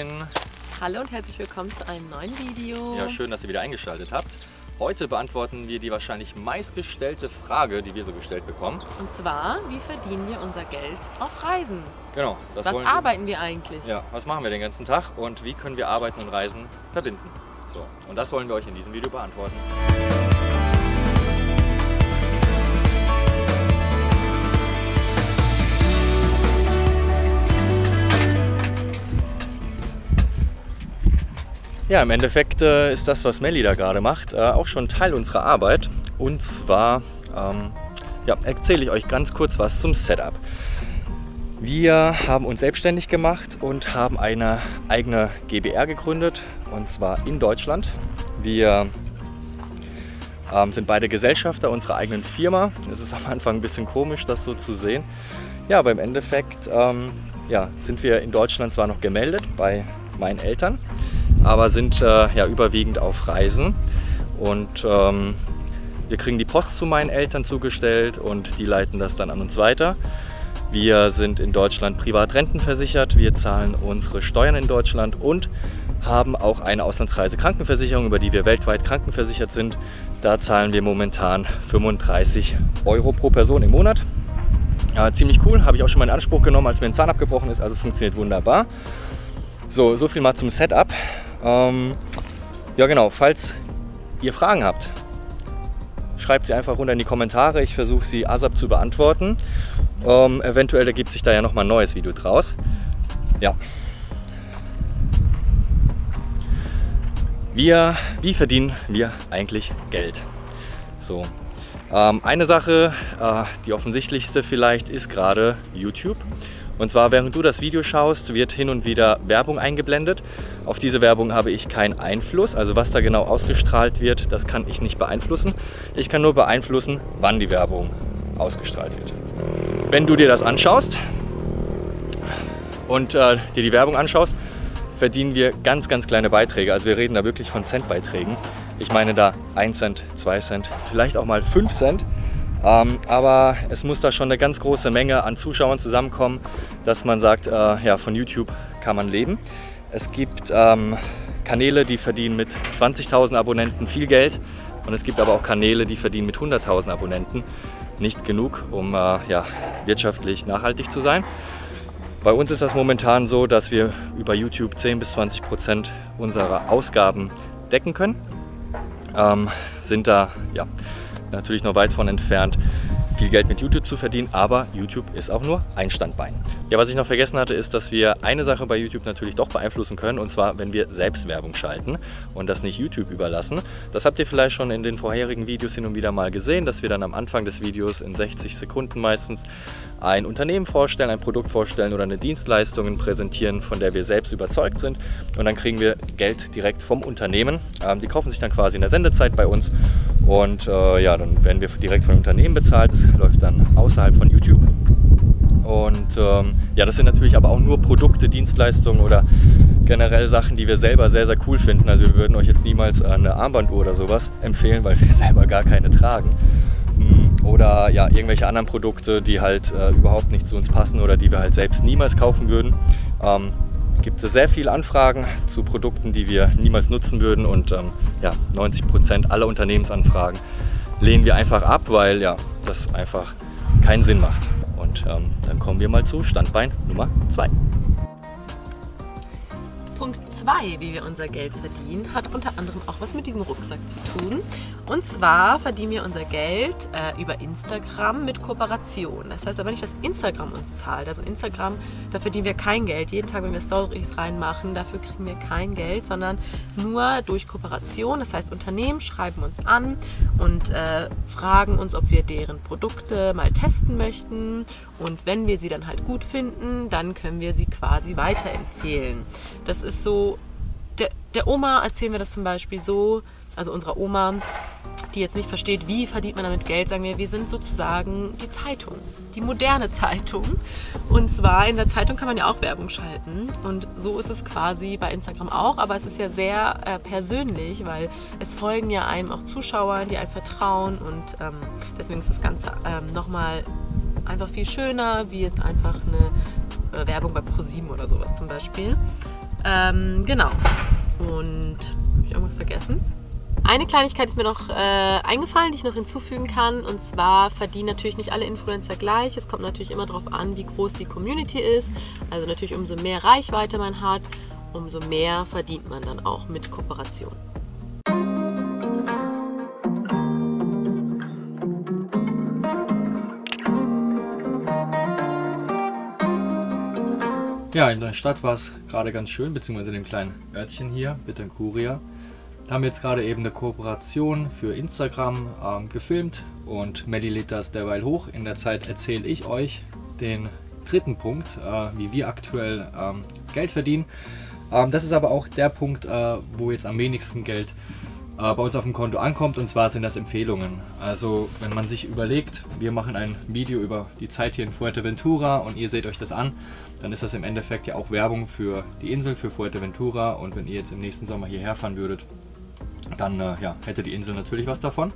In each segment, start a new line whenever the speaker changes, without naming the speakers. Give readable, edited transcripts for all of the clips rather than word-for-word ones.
Moin!
Hallo und herzlich willkommen zu einem neuen Video.
Ja, schön, dass ihr wieder eingeschaltet habt. Heute beantworten wir die wahrscheinlich meistgestellte Frage, die wir so gestellt bekommen.
Und zwar, wie verdienen wir unser Geld auf Reisen?
Genau.
Was arbeiten wir eigentlich?
Ja, was machen wir den ganzen Tag und wie können wir Arbeiten und Reisen verbinden? So, und das wollen wir euch in diesem Video beantworten. Ja, im Endeffekt ist das, was Melli da gerade macht, auch schon Teil unserer Arbeit. Und zwar erzähle ich euch ganz kurz was zum Setup. Wir haben uns selbstständig gemacht und haben eine eigene GbR gegründet, und zwar in Deutschland. Wir sind beide Gesellschafter unserer eigenen Firma. Es ist am Anfang ein bisschen komisch, das so zu sehen. Ja, aber im Endeffekt sind wir in Deutschland zwar noch gemeldet bei meinen Eltern, aber sind überwiegend auf Reisen, und wir kriegen die Post zu meinen Eltern zugestellt und die leiten das dann an uns weiter. Wir sind in Deutschland privat rentenversichert, wir zahlen unsere Steuern in Deutschland und haben auch eine Auslandsreisekrankenversicherung, über die wir weltweit krankenversichert sind. Da zahlen wir momentan 35 € pro Person im Monat. Ziemlich cool, habe ich auch schon mal in Anspruch genommen, als mir ein Zahn abgebrochen ist, also funktioniert wunderbar. So viel mal zum Setup. Falls ihr Fragen habt, schreibt sie einfach runter in die Kommentare. Ich versuche sie ASAP zu beantworten. Eventuell ergibt sich da ja nochmal ein neues Video draus. Ja. Wie verdienen wir eigentlich Geld? So. Eine Sache, die offensichtlichste vielleicht, ist gerade YouTube. Und zwar, während du das Video schaust, wird hin und wieder Werbung eingeblendet. Auf diese Werbung habe ich keinen Einfluss. Also was da genau ausgestrahlt wird, das kann ich nicht beeinflussen. Ich kann nur beeinflussen, wann die Werbung ausgestrahlt wird. Wenn du dir das anschaust und dir die Werbung anschaust, verdienen wir ganz, ganz kleine Beiträge. Also wir reden da wirklich von Centbeiträgen. Ich meine da 1 Cent, 2 Cent, vielleicht auch mal 5 Cent. Aber es muss da schon eine ganz große Menge an Zuschauern zusammenkommen, dass man sagt, von YouTube kann man leben. Es gibt Kanäle, die verdienen mit 20.000 Abonnenten viel Geld, und es gibt aber auch Kanäle, die verdienen mit 100.000 Abonnenten nicht genug, um wirtschaftlich nachhaltig zu sein. Bei uns ist das momentan so, dass wir über YouTube 10–20% unserer Ausgaben decken können. Sind da natürlich noch weit von entfernt, viel Geld mit YouTube zu verdienen, aber YouTube ist auch nur ein Standbein. Ja, was ich noch vergessen hatte, ist, dass wir eine Sache bei YouTube natürlich doch beeinflussen können, und zwar, wenn wir selbst Werbung schalten und das nicht YouTube überlassen. Das habt ihr vielleicht schon in den vorherigen Videos hin und wieder mal gesehen, dass wir dann am Anfang des Videos in 60 Sekunden meistens ein Unternehmen vorstellen, ein Produkt vorstellen oder eine Dienstleistung präsentieren, von der wir selbst überzeugt sind, und dann kriegen wir Geld direkt vom Unternehmen. Die kaufen sich dann quasi in der Sendezeit bei uns, und dann werden wir direkt von Unternehmen bezahlt. Das läuft dann außerhalb von YouTube. Und das sind natürlich aber auch nur Produkte, Dienstleistungen oder generell Sachen, die wir selber sehr, sehr cool finden. Also wir würden euch jetzt niemals eine Armbanduhr oder sowas empfehlen, weil wir selber gar keine tragen. Oder irgendwelche anderen Produkte, die halt überhaupt nicht zu uns passen oder die wir halt selbst niemals kaufen würden. Gibt es sehr viele Anfragen zu Produkten, die wir niemals nutzen würden, und 90% aller Unternehmensanfragen lehnen wir einfach ab, weil das einfach keinen Sinn macht. Und dann kommen wir mal zu Standbein Nummer 2.
Punkt 2, wie wir unser Geld verdienen, hat unter anderem auch was mit diesem Rucksack zu tun. Und zwar verdienen wir unser Geld über Instagram mit Kooperation. Das heißt aber nicht, dass Instagram uns zahlt. Also Instagram, da verdienen wir kein Geld. Jeden Tag, wenn wir Stories reinmachen, dafür kriegen wir kein Geld, sondern nur durch Kooperation. Das heißt, Unternehmen schreiben uns an und fragen uns, ob wir deren Produkte mal testen möchten. Und wenn wir sie dann halt gut finden, dann können wir sie quasi weiterempfehlen. Das ist so, der Oma erzählen wir das zum Beispiel so, also unserer Oma, die jetzt nicht versteht, wie verdient man damit Geld, sagen wir sind sozusagen die Zeitung, die moderne Zeitung. Und zwar in der Zeitung kann man ja auch Werbung schalten, und so ist es quasi bei Instagram auch, aber es ist ja sehr persönlich, weil es folgen ja einem auch Zuschauern, die einem vertrauen, und deswegen ist das Ganze nochmal einfach viel schöner, wie jetzt einfach eine Werbung bei ProSieben oder sowas zum Beispiel. Genau. Und habe ich irgendwas vergessen? Eine Kleinigkeit ist mir noch eingefallen, die ich noch hinzufügen kann. Und zwar verdienen natürlich nicht alle Influencer gleich. Es kommt natürlich immer darauf an, wie groß die Community ist. Also natürlich umso mehr Reichweite man hat, umso mehr verdient man dann auch mit Kooperation.
Ja, in der Stadt war es gerade ganz schön, beziehungsweise in dem kleinen Örtchen hier, Bittencuria. Da haben wir jetzt gerade eben eine Kooperation für Instagram gefilmt und Melli lädt das derweil hoch. In der Zeit erzähle ich euch den dritten Punkt, wie wir aktuell Geld verdienen. Das ist aber auch der Punkt, wo jetzt am wenigsten Geld bei uns auf dem Konto ankommt, und zwar sind das Empfehlungen. Also wenn man sich überlegt, wir machen ein Video über die Zeit hier in Fuerteventura und ihr seht euch das an, dann ist das im Endeffekt ja auch Werbung für die Insel, für Fuerteventura, und wenn ihr jetzt im nächsten Sommer hierher fahren würdet, dann ja, hätte die Insel natürlich was davon.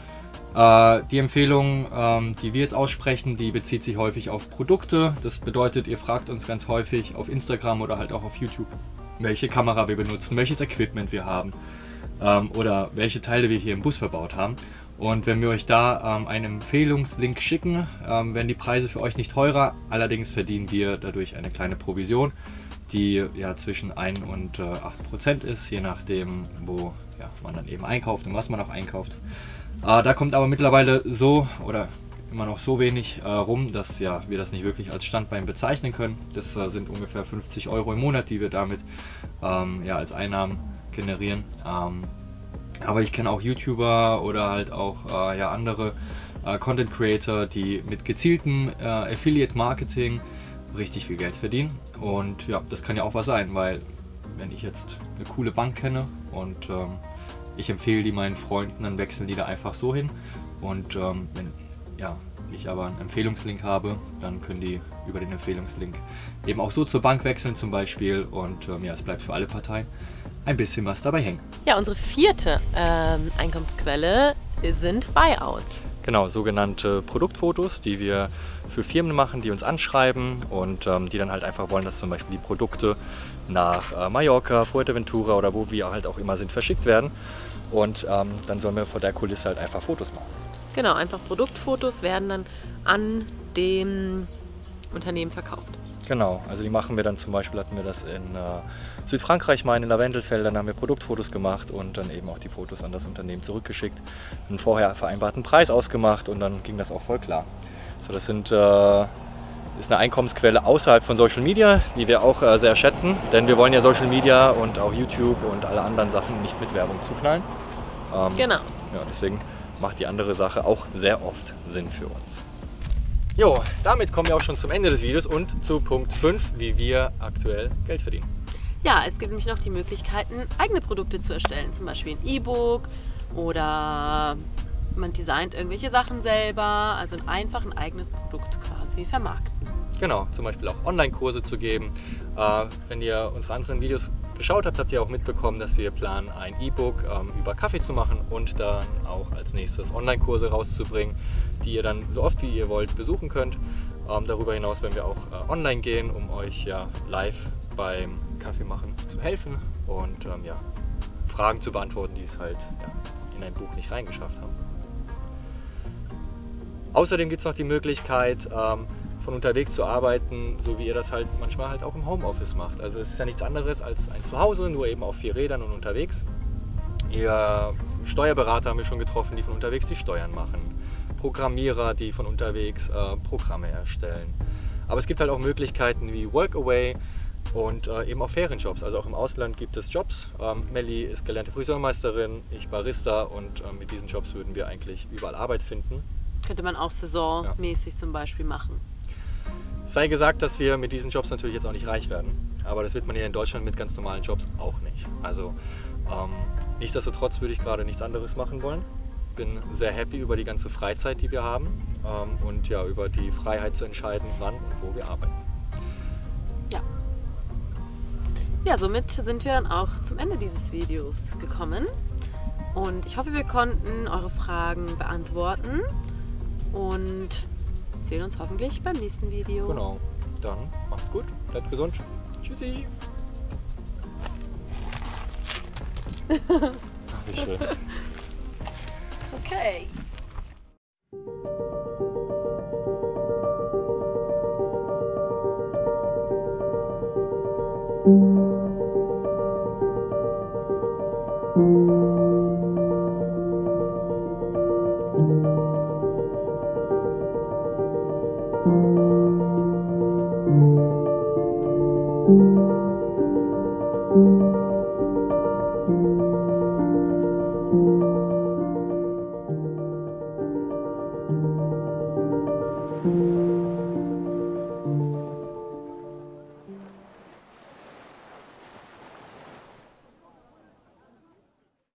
Die Empfehlung, die wir jetzt aussprechen, die bezieht sich häufig auf Produkte. Das bedeutet, ihr fragt uns ganz häufig auf Instagram oder halt auch auf YouTube, welche Kamera wir benutzen, welches Equipment wir haben. Oder welche Teile wir hier im Bus verbaut haben. Und wenn wir euch da einen Empfehlungslink schicken, werden die Preise für euch nicht teurer. Allerdings verdienen wir dadurch eine kleine Provision, die ja zwischen 1 und 8% ist, je nachdem, wo ja, man dann eben einkauft und was man auch einkauft. Da kommt aber mittlerweile so oder immer noch so wenig rum, dass ja, wir das nicht wirklich als Standbein bezeichnen können. Das sind ungefähr 50 € im Monat, die wir damit ja, als Einnahmen generieren. Aber ich kenne auch YouTuber oder halt auch ja, andere Content Creator, die mit gezieltem Affiliate Marketing richtig viel Geld verdienen. Und ja, das kann ja auch was sein, weil wenn ich jetzt eine coole Bank kenne und ich empfehle die meinen Freunden, dann wechseln die da einfach so hin. Und wenn ja, ich aber einen Empfehlungslink habe, dann können die über den Empfehlungslink eben auch so zur Bank wechseln zum Beispiel. Und ja, es bleibt für alle Parteien ein bisschen was dabei hängen.
Ja, unsere vierte Einkommensquelle sind Buyouts.
Genau, sogenannte Produktfotos, die wir für Firmen machen, die uns anschreiben und die dann halt einfach wollen, dass zum Beispiel die Produkte nach Mallorca, Fuerteventura oder wo wir halt auch immer sind, verschickt werden. Und dann sollen wir vor der Kulisse halt einfach Fotos machen.
Genau, einfach Produktfotos werden dann an dem Unternehmen verkauft.
Genau, also die machen wir dann zum Beispiel, hatten wir das in Südfrankreich mal in den Lavendelfeldern, haben wir Produktfotos gemacht und dann eben auch die Fotos an das Unternehmen zurückgeschickt, einen vorher vereinbarten Preis ausgemacht und dann ging das auch voll klar. So, das ist eine Einkommensquelle außerhalb von Social Media, die wir auch sehr schätzen, denn wir wollen ja Social Media und auch YouTube und alle anderen Sachen nicht mit Werbung zuknallen.
Genau.
Ja, deswegen macht die andere Sache auch sehr oft Sinn für uns. Jo, damit kommen wir auch schon zum Ende des Videos und zu Punkt 5, wie wir aktuell Geld verdienen.
Ja, es gibt nämlich noch die Möglichkeiten, eigene Produkte zu erstellen, zum Beispiel ein E-Book oder man designt irgendwelche Sachen selber, also einfach ein eigenes Produkt quasi vermarkten.
Genau, zum Beispiel auch Online-Kurse zu geben. Wenn ihr unsere anderen Videos geschaut habt, habt ihr auch mitbekommen, dass wir planen, ein E-Book über Kaffee zu machen und dann auch als nächstes Online-Kurse rauszubringen, die ihr dann so oft wie ihr wollt besuchen könnt. Darüber hinaus werden wir auch online gehen, um euch ja live beim Kaffeemachen zu helfen und ja, Fragen zu beantworten, die es halt ja, in ein Buch nicht reingeschafft haben. Außerdem gibt es noch die Möglichkeit, von unterwegs zu arbeiten, so wie ihr das halt manchmal halt auch im Homeoffice macht. Also es ist ja nichts anderes als ein Zuhause, nur eben auf 4 Rädern und unterwegs. Ihr Steuerberater haben wir schon getroffen, die von unterwegs die Steuern machen. Programmierer, die von unterwegs Programme erstellen. Aber es gibt halt auch Möglichkeiten wie Workaway und eben auch Ferienjobs. Also auch im Ausland gibt es Jobs. Melli ist gelernte Friseurmeisterin, ich Barista und mit diesen Jobs würden wir eigentlich überall Arbeit finden.
Könnte man auch saisonmäßig zum Beispiel machen.
Sei gesagt, dass wir mit diesen Jobs natürlich jetzt auch nicht reich werden, aber das wird man hier in Deutschland mit ganz normalen Jobs auch nicht. Also nichtsdestotrotz würde ich gerade nichts anderes machen wollen. Bin sehr happy über die ganze Freizeit, die wir haben und ja, über die Freiheit zu entscheiden, wann und wo wir arbeiten.
Ja. Ja, somit sind wir dann auch zum Ende dieses Videos gekommen und ich hoffe, wir konnten eure Fragen beantworten und sehen uns hoffentlich beim nächsten Video.
Genau. Dann macht's gut, bleibt gesund. Tschüssi. Wie schön.
Okay.